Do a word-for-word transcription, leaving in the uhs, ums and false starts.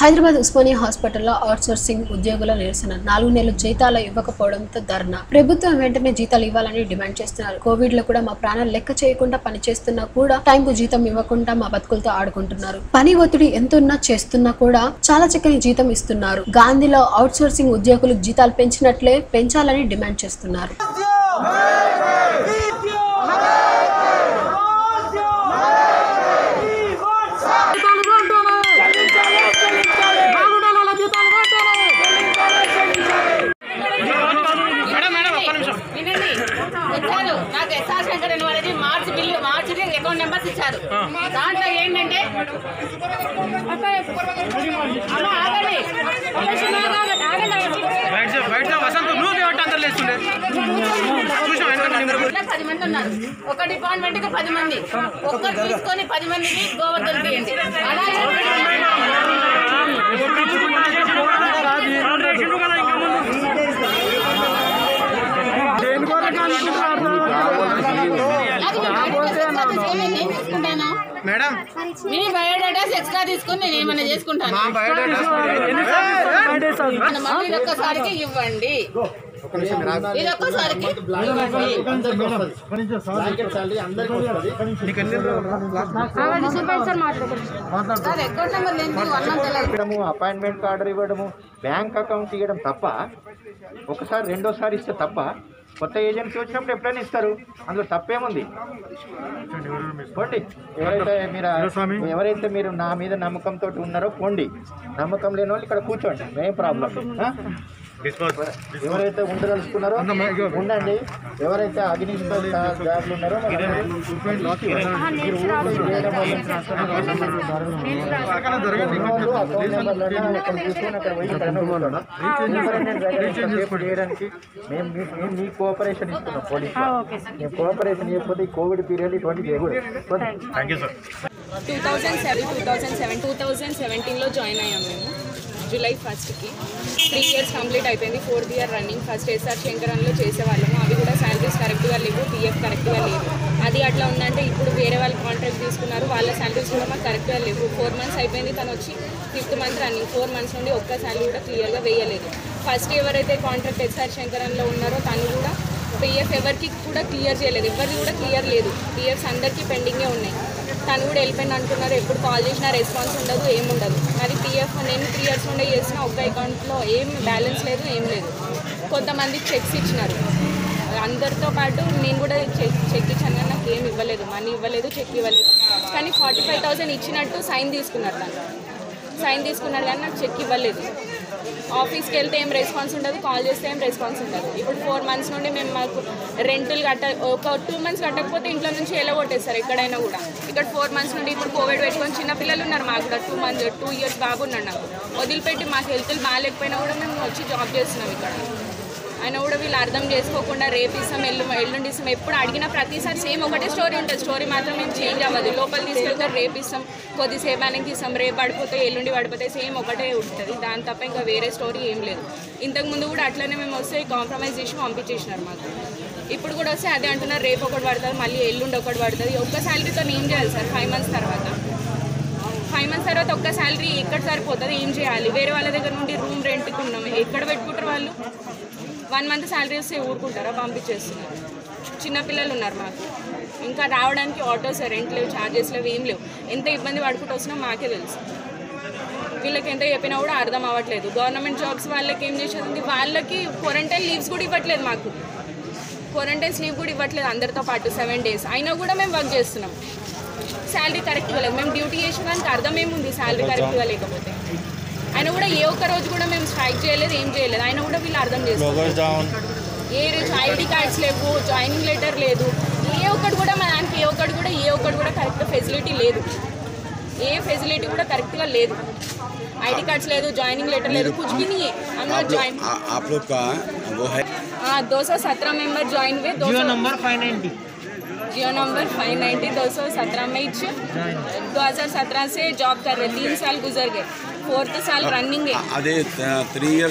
హైదరాబాద్ ఉస్మానియా హాస్పిటల్లో అవుట్సోర్సింగ్ ఉద్యోగుల నిరసన నాలుగు నెలలు జీతాలు ఇవ్వకపోవడంతో ధర్నా. ప్రభుత్వం వెంటనే జీతాలు ఇవ్వాలని డిమాండ్ చేస్తున్నారు. కోవిడ్ లో కూడా మా ప్రాణాలు లెక్క చేయకుండా పనిచేస్తున్నా కూడా టైంకు జీతం ఇవ్వకుండా మా బతుకులతో ఆడుకుంటున్నారు. పని ఒత్తిడి ఎంతున్నా చేస్తున్నా కూడా చాలా చక్కని జీతం ఇస్తున్నారు. గాంధీలో అవుట్సోర్సింగ్ ఉద్యోగులకు జీతాలు పెంచినట్లే పెంచాలని డిమాండ్ చేస్తున్నారు. మార్చి బిల్లు మార్చి అకౌంట్ నెంబర్స్ ఇచ్చారు. దాంట్లో ఏంటంటే పది మంది ఉన్నారు. ఒక డిపార్ట్మెంట్ కి పది మంది ఒక్కరు తీసుకొని పది మందికి గోవర్ధన్ తీయండి. అలాగే మేడం మీ బయోడేటాస్ ఎక్స్ట్రా తీసుకుని నేను ఏమైనా చేసుకుంటాను. మళ్ళీ ఒక్కసారికి ఇవ్వండి, ఇది ఒక్కసారికి అపాయింట్మెంట్ ఆర్డర్ ఇవ్వడము, బ్యాంక్ అకౌంట్ ఇవ్వడం తప్ప ఒకసారి రెండోసారి ఇస్తే తప్ప కొత్త ఏజెన్సీ వచ్చినప్పుడు ఎప్పుడైనా ఇస్తారు. అందులో తప్పేముంది? పోండి, ఎవరైతే మీరు ఎవరైతే మీరు నా మీద నమ్మకంతో ఉన్నారో పోండి. నమ్మకం లేని వాళ్ళు ఇక్కడ కూర్చోండి, ఏం ప్రాబ్లం. ఎవరైతే ఉండదలుచుకున్నారో ఉండండి. ఎవరైతే అగ్నిష్ట జాబ్లు ఉన్నారో చేయడానికి మేము మీ కోఆపరేషన్ ఇస్తున్నాం. పోలీసు మేము కోఆపరేషన్ చేయకపోతే ఈ కోవిడ్ పీరియడ్ ఇటువంటి చేయకూడదు. Two thousand seven two thousand seven two thousand సెవెంటీన్లో జాయిన్ అయ్యాం మేము. జూలై ఫస్ట్కి త్రీ ఇయర్స్ కంప్లీట్ అయిపోయింది. Fourth year running. First SR శంకరంలో చేసేవాళ్ళము. అవి కూడా శాలరీస్ కరెక్ట్గా లేవు, పీఎఫ్ కరెక్ట్గా లేవు. అది అట్లా ఉందంటే ఇప్పుడు వేరే వాళ్ళు కాంట్రాక్ట్ తీసుకున్నారు, వాళ్ళ శాలరీస్ కూడా మాకు కరెక్ట్గా లేవు. ఫోర్ మంత్స్ అయిపోయింది, తను వచ్చి fifth month running. Four months నుండి ఒక్క శాలరీ కూడా క్లియర్గా వేయలేదు. ఫస్ట్ ఎవరైతే కాంట్రాక్ట్ ఎస్ఆర్ శంకరంలో ఉన్నారో తను కూడా పీఎఫ్ ఎవరికి కూడా క్లియర్ చేయలేదు. ఎవరిది కూడా క్లియర్ లేదు. పీఎఫ్స్ అందరికీ పెండింగే ఉన్నాయి. తను కూడా వెళ్ళిపోయింది అంటున్నారు. ఎప్పుడు కాల్ చేసినా రెస్పాన్స్ ఉండదు, ఏముండదు. అది పీఎఫ్ నేను త్రీ ఇయర్స్ నుండి చేసిన ఒక్క అకౌంట్లో ఏం బ్యాలెన్స్ లేదు, ఏం లేదు. కొంతమందికి చెక్స్ ఇచ్చినారు. అందరితో పాటు నేను కూడా చెక్ చెక్ ఇచ్చాను కానీ నాకు ఏం ఇవ్వలేదు, మనీ ఇవ్వలేదు, చెక్ ఇవ్వలేదు. కానీ ఫార్టీ ఫైవ్ థౌసండ్ ఇచ్చినట్టు సైన్ తీసుకున్నారు. తను సైన్ తీసుకున్నారు కానీ నాకు చెక్ ఇవ్వలేదు. ఆఫీస్కి వెళ్తే ఏం రెస్పాన్స్ ఉండదు, కాల్ చేస్తే ఏం రెస్పాన్స్ ఉండదు. ఇప్పుడు ఫోర్ మంత్స్ నుండి మేము మాకు రెంటులు కట్ట ఒక టూ మంత్స్ కట్టకపోతే ఇంట్లో నుంచి ఎలా కొట్టేస్తారు ఎక్కడైనా కూడా. ఇక్కడ ఫోర్ మంత్స్ నుండి ఇప్పుడు కోవిడ్ పెట్టుకొని చిన్న పిల్లలు ఉన్నారు మాకు కూడా. టూ మంత్స్ టూ ఇయర్స్ బాబు ఉన్నాడు నాకు. వదిలిపెట్టి మాకు హెల్త్లు బాగాలేకపోయినా కూడా మేము వచ్చి జాబ్ చేస్తున్నాం ఇక్కడ. అయినా కూడా వీళ్ళు అర్థం చేసుకోకుండా రేపు ఇస్తాం, ఎల్లు ఎల్లుండి ఇస్తాం. ఎప్పుడు అడిగినా ప్రతిసారి సేమ్ ఒకటే స్టోరీ ఉంటుంది. స్టోరీ మాత్రం మేము చేంజ్ అవ్వదు. లోపల తీసుకెళ్తారు, రేపు ఇస్తాం, కొద్దిసేపు ఆయనకి ఇస్తాం, రేపు పడిపోతే ఎల్లుండి పడిపోతే సేమ్ ఒకటే ఉంటుంది. దాని తప్ప ఇంకా వేరే స్టోరీ ఏం లేదు. ఇంతకుముందు కూడా అట్లనే మేము వస్తే కాంప్రమైజ్ చేసి పంపించేసినారు మాకు. ఇప్పుడు కూడా వస్తే అదే అంటున్నారు, రేపు ఒకటి పడుతుంది, మళ్ళీ ఎల్లుండి ఒకటి పడుతుంది. ఒక్క శాలరీతో ఏం చేయాలి సార్? ఫైవ్ మంత్స్ తర్వాత ఫైవ్ మంత్స్ తర్వాత ఒక్క శాలరీ ఎక్కడ సరిపోతుంది? ఏం చేయాలి? వేరే వాళ్ళ దగ్గర నుండి రూమ్ రెంట్కి ఉన్నాం, ఎక్కడ పెట్టుకుంటారు వాళ్ళు? వన్ మంత్ శాలరీ వస్తే ఊరుకుంటారా? పంపించేస్తున్నారు. చిన్నపిల్లలు ఉన్నారు మాకు. ఇంకా రావడానికి ఆటోస్ రెంట్ లేవు, ఛార్జెస్ లేవు, ఏం లేవు. ఎంత ఇబ్బంది పడుకుంటూ వస్తున్నాం మాకే తెలుసు. వీళ్ళకి ఎంత చెప్పినా కూడా అర్థం అవ్వట్లేదు. గవర్నమెంట్ జాబ్స్ వాళ్ళకి ఏం చేసేది, వాళ్ళకి క్వారంటైన్ లీవ్స్ కూడా ఇవ్వట్లేదు. మాకు క్వారంటైన్స్ లీవ్ కూడా ఇవ్వట్లేదు అందరితో పాటు సెవెన్ డేస్ అయినా కూడా మేము వర్క్ చేస్తున్నాం. శాలరీ కరెక్ట్గా లేదు. మేము డ్యూటీ చేసేదానికి అర్థం ఏముంది శాలరీ కరెక్ట్గా లేకపోతే? ఆయన కూడా ఏ ఒక్క రోజు కూడా మేము స్ట్రైక్ చేయలేదు, ఏం చేయలేదు. ఆయన కూడా వీళ్ళు అర్థం చేసుకోవాలి. ఏ రోజు ఐడి కార్డ్స్ లేవు, జాయినింగ్ లెటర్ లేదు, ఏ ఒక్కటి కూడా మా దానికి ఏ ఒక్కటి కూడా ఏ ఒక్కటి కూడా కరెక్ట్ ఫెసిలిటీ లేదు. ఏ ఫెసిలిటీ కూడా కరెక్ట్గా లేదు. ఐడి कार्ड्स ले दो, जॉइनिंग लेटर ले दो, कुछ भी नहीं है. हम लोग ज्वाइन आप लोग का वो है हाँ दो सौ सत्रह मेंबर ज्वाइन हुए. Jio number five ninety Jio number five ninety दो सौ सत्रह में दो हज़ार सत्रह से जॉब कर रहे. तीन साल गुजर गए, फोर्थ साल रनिंग है. अदे थ्री इयर्स